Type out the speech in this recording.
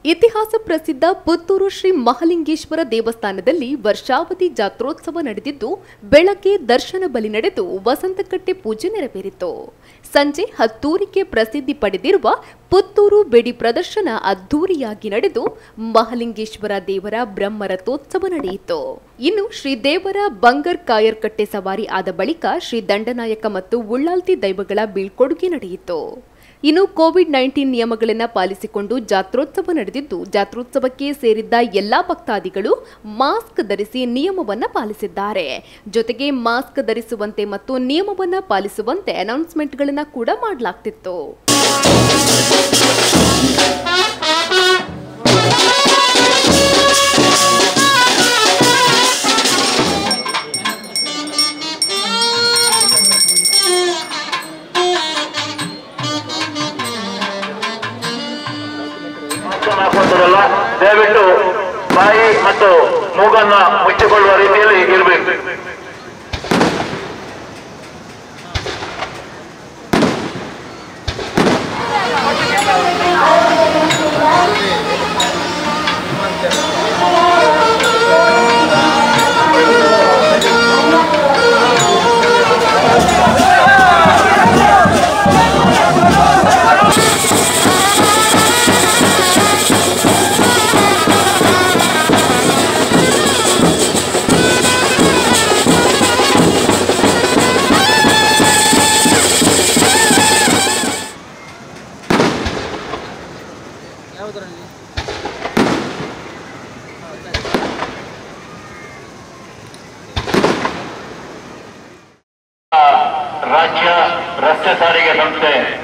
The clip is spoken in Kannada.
ಇತಿಹಾಸ ಪ್ರಸಿದ್ಧ ಪುತ್ತೂರು ಶ್ರೀ ಮಹಾಲಿಂಗೇಶ್ವರ ದೇವಸ್ಥಾನದಲ್ಲಿ ವರ್ಷಾವಧಿ ಜಾತ್ರೋತ್ಸವ ನಡೆದಿದ್ದು ಬೆಳಗ್ಗೆ ದರ್ಶನ ಬಲಿ ನಡೆದು ವಸಂತಕಟ್ಟೆ ಪೂಜೆ ನೆರವೇರಿತು. ಸಂಜೆ ಹತ್ತೂರಿಗೆ ಪ್ರಸಿದ್ಧಿ ಪಡೆದಿರುವ ಪುತ್ತೂರು ಬೆಡಿ ಪ್ರದರ್ಶನ ಅದ್ದೂರಿಯಾಗಿ ನಡೆದು ಮಹಾಲಿಂಗೇಶ್ವರ ದೇವರ ಬ್ರಹ್ಮರಥೋತ್ಸವ ನಡೆಯಿತು. ಇನ್ನು ಶ್ರೀದೇವರ ಬಂಗರ್ ಕಾಯರ್ ಕಟ್ಟೆ ಸವಾರಿ ಆದ ಬಳಿಕ ಶ್ರೀ ದಂಡನಾಯಕ ಮತ್ತು ಉಳ್ಳಾಲ್ತಿ ದೈವಗಳ ಬೀಳ್ಕೊಡುಗೆ ನಡೆಯಿತು. ಇನ್ನು ಕೋವಿಡ್-19 ನಿಯಮಗಳನ್ನು ಪಾಲಿಸಿಕೊಂಡು ಜಾತ್ರೋತ್ಸವ ನಡೆದಿದ್ದು ಜಾತ್ರೋತ್ಸವಕ್ಕೆ ಸೇರಿದ್ದ ಎಲ್ಲಾ ಭಕ್ತಾದಿಗಳು ಮಾಸ್ಕ್ ಧರಿಸಿ ನಿಯಮವನ್ನು ಪಾಲಿಸಿದ್ದಾರೆ. ಜೊತೆಗೆ ಮಾಸ್ಕ್ ಧರಿಸುವಂತೆ ಮತ್ತು ನಿಯಮವನ್ನು ಪಾಲಿಸುವಂತೆ ಅನೌನ್ಸ್ಮೆಂಟ್ಗಳನ್ನು ಕೂಡ ಮಾಡಲಾಗ್ತಿತ್ತು. ದಯವಿಟ್ಟು ಬಾಯಿ ಮತ್ತು ಮೂಗನ್ನು ಮುಚ್ಚಿಕೊಳ್ಳುವ ರೀತಿಯಲ್ಲಿ ಇರಬೇಕು. ರಾಜ್ಯ ರಸ್ತೆ ಸಾರಿಗೆ ಸಂಸ್ಥೆ